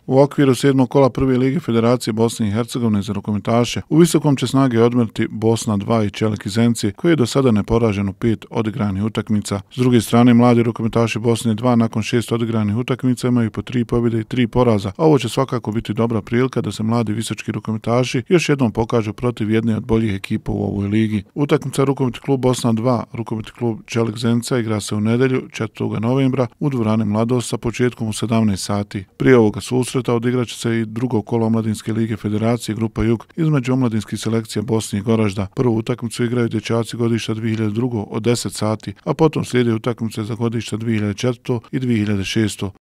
U okviru 7. kola Prve lige Federacije Bosne i Hercegovine za rukometaše u Visokom će snage odmrti Bosna 2 i Čelik iz Zenice, koji je do sada neporažen u 5 odigranih utakmica. S druge strane, mladi rukometaši Bosne 2 nakon 6 odigranih utakmica imaju po 3 pobjede i 3 poraza, a ovo će svakako biti dobra prilika da se mladi visočki rukometaši još jednom pokažu protiv jedne od boljih ekipa u ovoj ligi. Utakmica Rukometni klub Bosna 2, Rukometni klub Čelik Zenica igra se u nedjelju 4. novembra u dvorani Mladost sa početkom u 17 sati. Prije ovoga susreta odigraće se i drugo kolo Omladinske lige Federacije Grupa Jug između omladinskih selekcija Bosne i Goražda. Prvu utakmicu igraju dječaci godišta 2002. od 10 sati, a potom slijede utakmice za godišta 2004. i 2006.